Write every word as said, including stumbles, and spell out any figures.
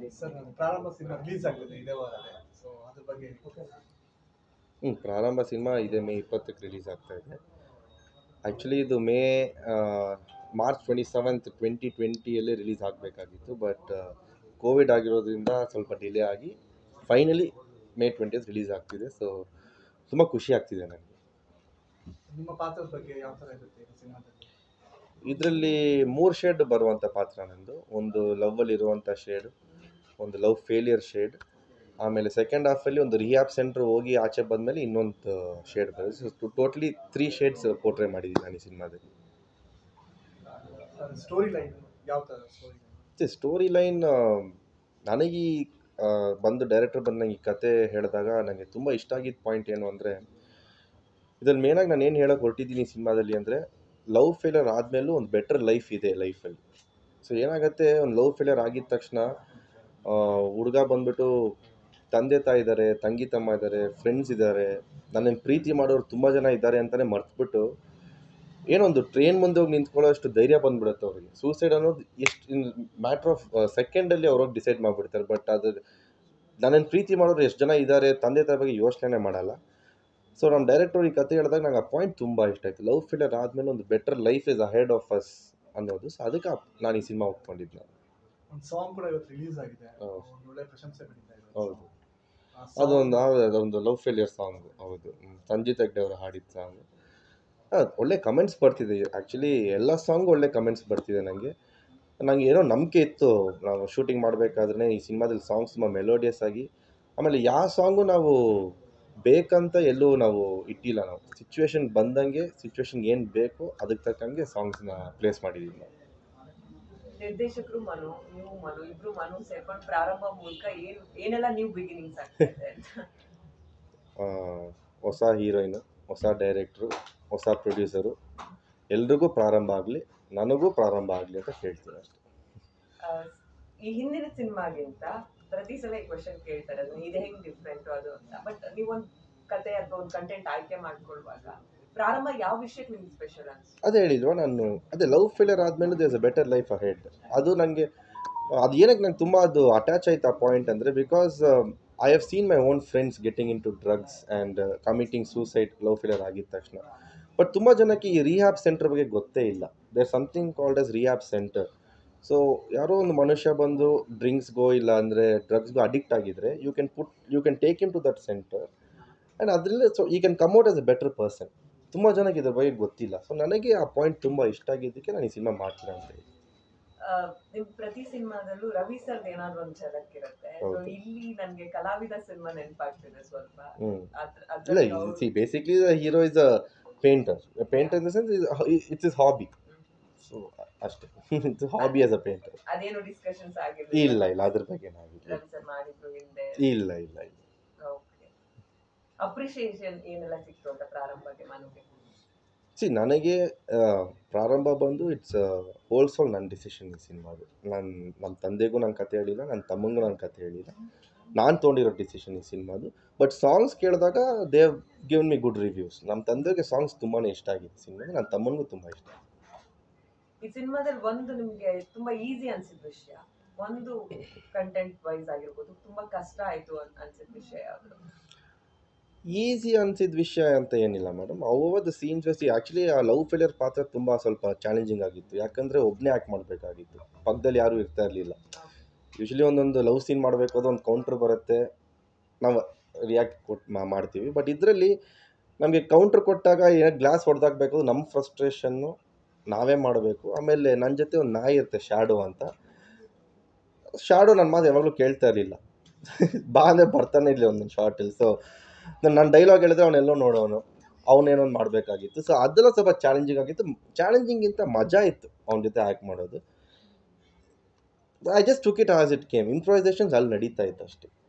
Sir ಪ್ರಾರಂಭ cinema release ಆಗಿದೆ ಇದೇ ವಾರನೇ, ಸೊ ಅದ್ರ ಬಗ್ಗೆ ಹ್ಞೂ ಪ್ರಾರಂಭ ಸಿನಿಮಾ ಇದೇ ಮೇ ಇಪ್ಪತ್ತಕ್ಕೆ ರಿಲೀಸ್ ಆಗ್ತಾ ಇದೆ. ಆ್ಯಕ್ಚುಲಿ ಇದು May march twenty seventh twenty ಟ್ವೆಂಟಿಯಲ್ಲಿ ರಿಲೀಸ್ ಆಗಬೇಕಾಗಿತ್ತು. ಬಟ್ ಕೋವಿಡ್ ಆಗಿರೋದ್ರಿಂದ ಸ್ವಲ್ಪ ಡಿಲೇ ಆಗಿ ಫೈನಲಿ ಮೇ ಟ್ವೆಂಟಿಯತ್ ರಿಲೀಸ್ ಆಗ್ತಿದೆ. ಸೊ ತುಂಬ ಖುಷಿ ಆಗ್ತಿದೆ ನನಗೆ. ನಿಮ್ಮ ಪಾತ್ರದ ಬಗ್ಗೆ ಯಾವ ಥರ ಇರುತ್ತೆ ಸಿನಿಮಾದಲ್ಲಿ? ಇದರಲ್ಲಿ ಮೂರು ಶೇಡ್ ಬರುವಂಥ ಪಾತ್ರ ನಂದು. ಒಂದು ಲವ್ವಲ್ಲಿ ಇರುವಂಥ ಶೇಡು, ಒಂದು ಲವ್ ಫೇಲಿಯರ್ ಶೇಡ್, ಆಮೇಲೆ ಸೆಕೆಂಡ್ ಹಾಫಲ್ಲಿ ಒಂದು ರಿಹ್ಯಾಬ್ ಸೆಂಟ್ರ್ ಹೋಗಿ ಆಚೆ ಬಂದಮೇಲೆ ಇನ್ನೊಂದು ಶೇಡ್ ಬರುತ್ತೆ. So totally three shades portray ಮಾಡಿದ್ದೀನಿ ನಾನು ಈ ಸಿನಿಮಾದಲ್ಲಿ. ಸ್ಟೋರಿ ಲೈನ್ ಯಾವ ಥರ ಸ್ಟೋರಿ ಲೈನ್? ಸ್ಟೋರಿ ಲೈನ್ ನನಗೆ ಈ ಬಂದು ಡೈರೆಕ್ಟರ್ ಬಂದು ನಂಗೆ ಈ ಕತೆ ಹೇಳಿದಾಗ ನನಗೆ ತುಂಬ ಇಷ್ಟ ಆಗಿದ್ದ ಪಾಯಿಂಟ್ ಏನು ಅಂದರೆ, ಇದ್ರಲ್ಲಿ ಮೇನಾಗಿ ನಾನು ಏನು ಹೇಳೋಕೆ ಹೊರಟಿದ್ದೀನಿ ಸಿನಿಮಾದಲ್ಲಿ ಅಂದರೆ, ಲವ್ ಫೇಲಿಯರ್ ಆದಮೇಲೂ ಒಂದು ಬೆಟರ್ ಲೈಫ್ ಇದೆ ಲೈಫಲ್ಲಿ. ಸೊ ಏನಾಗುತ್ತೆ, ಒಂದು ಲವ್ ಫೇಲಿಯರ್ ಆಗಿದ ತಕ್ಷಣ ಹುಡುಗ ಬಂದುಬಿಟ್ಟು ತಂದೆ ತಾಯಿ ಇದ್ದಾರೆ, ತಂಗಿ ತಮ್ಮ ಇದ್ದಾರೆ, ಫ್ರೆಂಡ್ಸ್ ಇದ್ದಾರೆ, ನನ್ನನ್ನು ಪ್ರೀತಿ ಮಾಡೋರು ತುಂಬ ಜನ ಇದ್ದಾರೆ ಅಂತಲೇ ಮರ್ತ್ಬಿಟ್ಟು ಏನೊಂದು ಟ್ರೈನ್ ಮುಂದೆ ಹೋಗಿ ನಿಂತ್ಕೊಳ್ಳೋ ಅಷ್ಟು ಧೈರ್ಯ ಬಂದುಬಿಡುತ್ತೆ ಅವರಿಗೆ. ಸೂಸೈಡ್ ಅನ್ನೋದು ಎಷ್ಟು ಇನ್ ಮ್ಯಾಟ್ರ್ ಆಫ್ ಸೆಕೆಂಡಲ್ಲಿ ಅವ್ರಿಗೆ ಡಿಸೈಡ್ ಮಾಡಿಬಿಡ್ತಾರೆ. ಬಟ್ ಅದು ನನ್ನನ್ನು ಪ್ರೀತಿ ಮಾಡೋರು ಎಷ್ಟು ಜನ ಇದ್ದಾರೆ, ತಂದೆ ತಾಯಿ ಬಗ್ಗೆ ಯೋಚನೆ ಮಾಡಲ್ಲ. ಸೊ ನಮ್ಮ ಡೈರೆಕ್ಟರ್ ಈ ಕತೆ ಹೇಳಿದಾಗ ನಂಗೆ ಆ ಪಾಯಿಂಟ್ ತುಂಬ ಇಷ್ಟ ಆಯಿತು. ಲವ್ ಫೇಲಿಯರ್ ಆದಮೇಲೆ ಒಂದು better life is ahead of us ಅನ್ನೋದು. ಸೊ ಅದಕ್ಕೆ ನಾನು ಈ ಸಿನಿಮಾ ಒಪ್ಕೊಂಡಿದ್ದು. ನಾನು ಒಂದು ಸಾಂಗ್ ಕೂಡ ಇವತ್ತು ರಿಲೀಸ್ ಆಗಿದೆ, ಒಳ್ಳೆ ಪ್ರಶಂಸೆ ಪಡೀತಾ ಇದೆ. ಹೌದು, ಅದೊಂದು ಅದೊಂದು ಲವ್ ಫೇಲಿಯರ್ ಸಾಂಗ್. ಹೌದು, ಸಂಜಿತ್ ಹೆಗ್ಡೆ ಅವರು ಹಾಡಿದ ಸಾಂಗ್. ಹಾಂ, ಒಳ್ಳೆ ಕಮೆಂಟ್ಸ್ ಬರ್ತಿದೆ. ಆ್ಯಕ್ಚುಲಿ ಎಲ್ಲ ಸಾಂಗು ಒಳ್ಳೆ ಕಮೆಂಟ್ಸ್ ಬರ್ತಿದೆ ನನಗೆ. ನನಗೆ ಏನೋ ನಂಬಿಕೆ ಇತ್ತು, ನಾವು ಶೂಟಿಂಗ್ ಮಾಡಬೇಕಾದ್ರೆ ಈ ಸಿನಿಮಾದಲ್ಲಿ ಸಾಂಗ್ಸ್ ತುಂಬ ಮೆಲೋಡಿಯಸ್ ಆಗಿ, ಆಮೇಲೆ ಯಾವ ಸಾಂಗು ನಾವು ಬೇಕಂತ ಎಲ್ಲೂ ನಾವು ಇಟ್ಟಿಲ್ಲ. ನಾವು ಸಿಚುವೇಶನ್ ಬಂದಂಗೆ, ಸಿಚುವೇಶನ್ಗೆ ಏನು ಬೇಕೋ ಅದಕ್ಕೆ ತಕ್ಕಂಗೆ ಸಾಂಗ್ಸ್ನ ಪ್ಲೇಸ್ ಮಾಡಿದ್ದೀವಿ ನಾವು. ನಿರ್ದೇಶಕರು ಮನು, ನೀವು ಮನು ಇಬ್ರು ಮನು ಸೇರ್ಕೊಂಡು ಪ್ರಾರಂಭ ಮೂಲಕ ಏನು ಏನೆಲ್ಲ ನ್ಯೂ ಬಿಗಿನಿಂಗ್ಸ್ ಆಗ್ತಿದೆ ಅಂತ? ಹೊಸ ಹೀರೋಯಿನು, ಹೊಸ ಡೈರೆಕ್ಟ್ರು, ಹೊಸ ಪ್ರೊಡ್ಯೂಸರು, ಎಲ್ರಿಗೂ ಪ್ರಾರಂಭ ಆಗಲಿ, ನನಗೂ ಪ್ರಾರಂಭ ಆಗಲಿ ಅಂತ ಹೇಳ್ತೀನಿ ಅಷ್ಟೇ. ಈ ಹಿಂದಿನ ಸಿನಿಮಾಗಿಂತ ಪ್ರತಿ ಸಲ ಈ ಕ್ವಶನ್ ಕೇಳ್ತಾರೆ, ಅದು ಇದು ಹೆಂಗೆ ಡಿಫ್ರೆಂಟು ಅದು ಅಂತ. ಬಟ್ ನೀವೊಂದು ಕತೆ ಅಥವಾ ಒಂದು ಕಂಟೆಂಟ್ ಆಯ್ಕೆ ಮಾಡ್ಕೊಳ್ಳುವಾಗ ಪ್ರಾರಂಭ ಯಾವ ವಿಷಯಕ್ಕೆ ನಿಮ್ಗೆ ಸ್ಪೆಷಲ್ ಅನ್ಸುತ್ತೆ? ಅದೇ ಹೇಳಿಲ್ವ ನಾನು, ಅದೇ ಲವ್ ಫೇಲಿಯರ್ ಆದಮೇಲೆ there's a better life ahead. ಅದು ನನಗೆ ಅದು ಏನಕ್ಕೆ ನಂಗೆ ತುಂಬ ಅದು ಅಟ್ಯಾಚ್ ಆಯ್ತು ಆ ಪಾಯಿಂಟ್ ಅಂದರೆ, because I have seen my own friends getting into drugs and committing suicide love failure ಆಗಿದ ತಕ್ಷಣ. ಬಟ್ ತುಂಬ ಜನಕ್ಕೆ ಈ ರಿಹ್ಯಾಬ್ ಸೆಂಟರ್ ಬಗ್ಗೆ ಗೊತ್ತೇ ಇಲ್ಲ. There something called as rehab centre. So ಯಾರೋ ಒಂದು ಮನುಷ್ಯ ಬಂದು ಡ್ರಿಂಕ್ಸ್ಗೋ ಇಲ್ಲ ಅಂದರೆ ಡ್ರಗ್ಸ್ಗೋ ಅಡಿಕ್ಟ್ ಆಗಿದ್ರೆ, you can put you can take him to that centre and ಅದರಲ್ಲೇ so you can come out as a better person. ತುಂಬ ಜನಕ್ಕೆ ಇದ್ರ ಬಗ್ಗೆ ಗೊತ್ತಿಲ್ಲ. ಸೊ ನನಗೆ ಆ ಪಾಯಿಂಟ್ ತುಂಬ ಇಷ್ಟ ಆಗಿದ್ದಕ್ಕೆ ನಾನು ಈ ಸಿನಿಮಾ ಮಾಡ್ತೀನಿ ಅಂತ ಹೇಳಿ. ನಿಮ್ ಪ್ರತಿ ಸಿನಿಮಾದಲ್ಲೂ ರವಿ ಸರ್ ಏನಾದ್ರು ಒಂದು ಝಲಕ್ ಇರುತ್ತೆ. ಇಲ್ಲಿ ನನಗೆ ಕಲಾವಿದ ಸಿನಿಮಾ ನೆನಪಾಗ್ತಿದೆ ಸ್ವಲ್ಪ. ಇಲ್ಲ, see basically the hero is a painter. Painter in the sense it's his hobby. So ಅಷ್ಟೇ, it's hobby as a painter. ಅದೇನು ಡಿಸ್ಕಷನ್ಸ್ ಆಗಿಲ್ಲ? ಇಲ್ಲ ಇಲ್ಲ, ಅದ್ರ ಬಗ್ಗೆ ಏನಾಗಿಲ್ಲ. ರವಿ ಸರ್ ಮಾಡಿದ್ರು ಹಿಂದೆ? ಇಲ್ಲ ಇಲ್ಲ ಇಲ್ಲ. ಓಕೆ, ಅಪ್ರಿಷಿಯೇಷನ್ ಏನೆಲ್ಲ ಸಿಕ್ತು ಅಂತ ಪ್ರಾರಂಭಕ್ಕೆ ಮನುಗೆ? ಸಿ ನನಗೆ ಪ್ರಾರಂಭ ಬಂದು ಇಟ್ಸ್ ಹೋಲ್ ಸೋಲ್ ನನ್ನ ಡಿಸಿಷನ್ ಈ ಸಿನಿಮಾದು. ನಾನು ನಮ್ಮ ತಂದೆಗೂ ನಾನು ಕತೆ ಹೇಳಿಲ್ಲ, ನನ್ನ ತಮ್ಮಂಗೂ ನಾನು ಕತೆ ಹೇಳಿಲ್ಲ, ನಾನು ತೊಗೊಂಡಿರೋ ಡಿಸಿಷನ್ ಈ ಸಿನಿಮಾದು. ಬಟ್ ಸಾಂಗ್ಸ್ ಕೇಳಿದಾಗ they have given me good reviews. ನಮ್ಮ ತಂದೆಗೆ ಸಾಂಗ್ಸ್ ತುಂಬಾ ಇಷ್ಟ ಆಗಿದೆ ಸಿನಿಮಾಗೆ, ನನ್ನ ತಮ್ಮನಿಗೂ ತುಂಬ ಇಷ್ಟ. ಈ ಸಿನಿಮಾದಲ್ಲಿ ಒಂದು ನಿಮಗೆ ತುಂಬ ಈಸಿ ಅನ್ಸಿದ ವಿಷಯ, ಒಂದು ಕಂಟೆಂಟ್ ವೈಸ್ ಆಗಿರ್ಬೋದು ತುಂಬ ಕಷ್ಟ ಆಯಿತು ಅನ್ಸಿದ ವಿಷಯ ಯಾವುದು? ಈಸಿ ಅನ್ಸಿದ ವಿಷಯ ಅಂತ ಏನಿಲ್ಲ madam. Over the scenes see actually ಆ ಲವ್ ಫೇಲಿಯರ್ ಪಾತ್ರ ತುಂಬ ಸ್ವಲ್ಪ ಚಾಲೆಂಜಿಂಗ್ ಆಗಿತ್ತು. ಯಾಕಂದರೆ ಒಬ್ಬನೇ ಆ್ಯಕ್ಟ್ ಮಾಡಬೇಕಾಗಿತ್ತು, ಪಕ್ಕದಲ್ಲಿ ಯಾರೂ ಇರ್ತಾ ಇರಲಿಲ್ಲ. ಯೂಶ್ವಲಿ ಒಂದೊಂದು ಲವ್ ಸೀನ್ ಮಾಡಬೇಕು ಅದು ಒಂದು ಕೌಂಟ್ರ್ ಬರುತ್ತೆ, ನಾವು ರಿಯಾಕ್ಟ್ ಕೊಟ್ಟು ಮಾಡ್ತೀವಿ. ಬಟ್ ಇದರಲ್ಲಿ ನಮಗೆ ಕೌಂಟ್ರ್ ಕೊಟ್ಟಾಗ ಏನೋ ಗ್ಲಾಸ್ ಹೊಡೆದಾಕಬೇಕು, ನಮ್ಮ ಫ್ರಸ್ಟ್ರೇಷನ್ನು ನಾವೇ ಮಾಡಬೇಕು. ಆಮೇಲೆ ನನ್ನ ಜೊತೆ ಒಂದು ನಾಯಿ ಇರುತ್ತೆ, ಶ್ಯಾಡೋ ಅಂತ. ಶ್ಯಾಡೋ ನನ್ನ ಮಾತು ಯಾವಾಗಲೂ ಕೇಳ್ತಾ ಇರಲಿಲ್ಲ, ಬಾ ಅಂದರೆ ಬರ್ತಾನೆ ಇರಲಿ ಒಂದೊಂದು ಶಾರ್ಟಲ್ಲಿ. ಸೊ ನಾನು ನಾನು ಡೈಲಾಗ್ ಹೇಳಿದ್ರೆ ಅವನೆಲ್ಲೋ ನೋಡೋನು, ಅವನೇನೊಂದು ಮಾಡಬೇಕಾಗಿತ್ತು. ಸೊ ಅದೆಲ್ಲ ಸ್ವಲ್ಪ ಚಾಲೆಂಜಿಂಗ್ ಆಗಿತ್ತು. ಚಾಲೆಂಜಿಂಗಿಂತ ಮಜಾ ಇತ್ತು ಅವನ ಜೊತೆ ಆ್ಯಕ್ಟ್ ಮಾಡೋದು. I just took it as it came. Improvisations ಅಲ್ಲಿ ನಡೀತಾ ಇತ್ತು ಅಷ್ಟೇ.